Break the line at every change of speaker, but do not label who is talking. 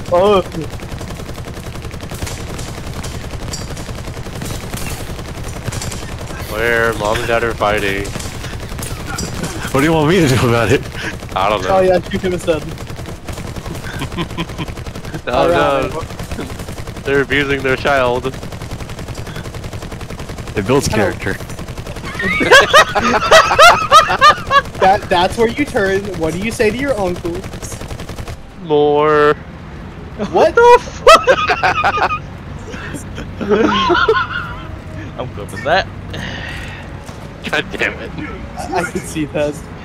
Oh.
Where mom and dad are fighting.
What do you want me to do about it?
I don't know.
Oh yeah, shoot him instead.
Oh no. They're abusing their child.
It builds character.
That's where you turn. What do you say to your uncle?
More.
What?
the fuck? I'm good with that.
God damn it.
I can see that.